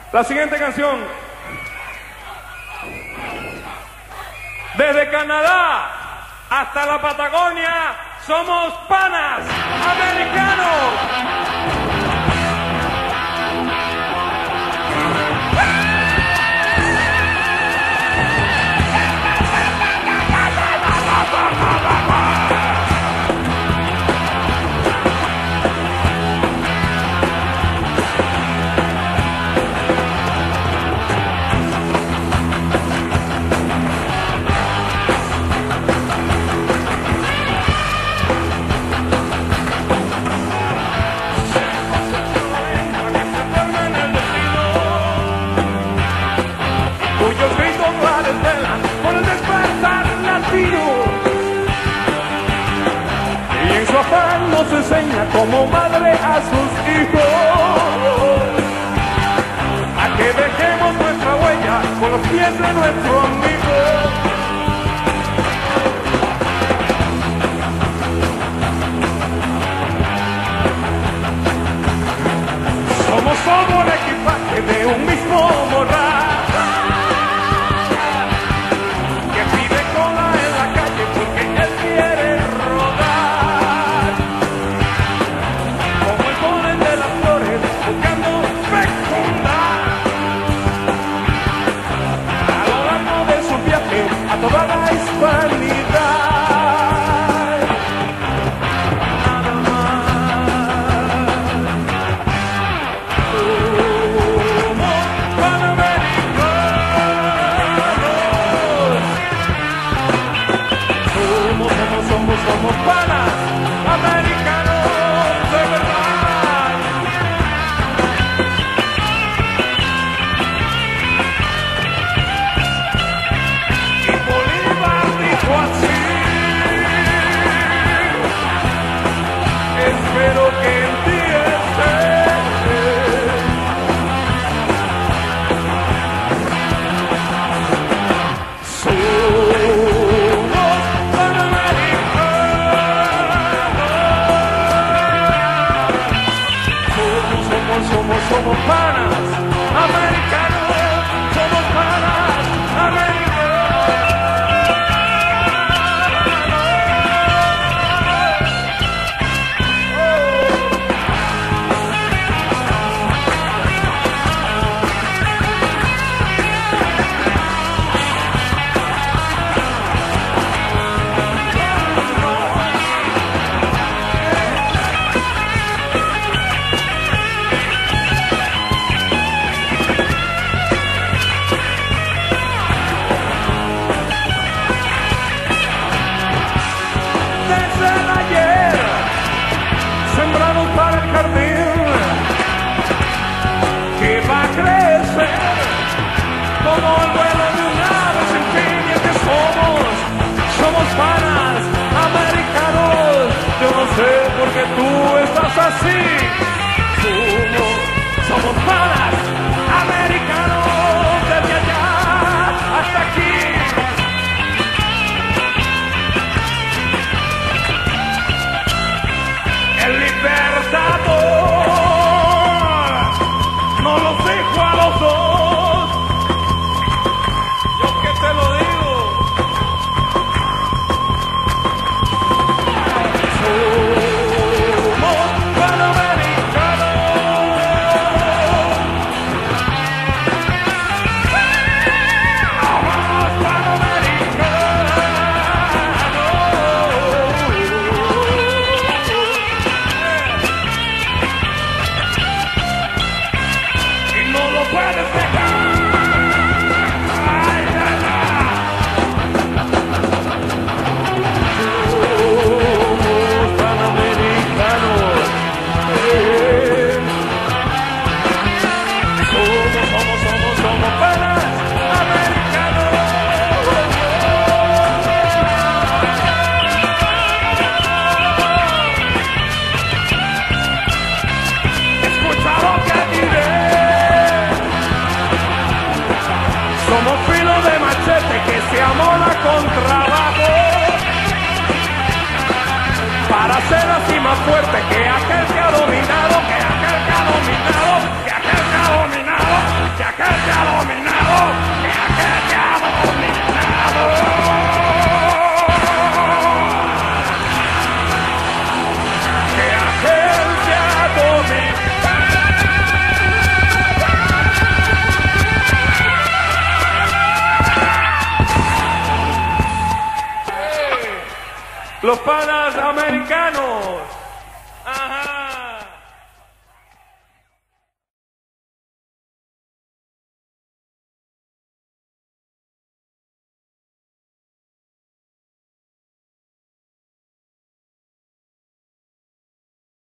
La siguiente canción. Desde Canadá hasta la Patagonia, somos panas americanos. Y en su afán nos enseña como madre a sus hijos a que dejemos nuestra huella con los pies de nuestro amigo. Somos como el equipaje de un mismo morral a toda la hispanidad. Nada más. Somos panamericanos. Somos panas americanos de verdad. Espero que entiendas. Somos panamericanos. Somos panas americanos. Somos panas americanos. Que va a crecer como el vuelo de un ave sin fin, y es que somos panas americanos. Yo no sé por qué tú estás así. Somos panas americanos desde allá hasta aquí. El libertador no los dejo a los dos. Yo que te lo digo. Somos panamericanos. Somos panamericanos. Y no lo puedes dejar. Ay, ay, ay. Somos panamericanos. Somos panas americanos. Escucha lo que diré. Somos filo de machete que se amola con trabajo para ser así más fuerte que aquel que ha dominado, que aquel que ha dominado, que aquel que ha dominado, que los panas americanos.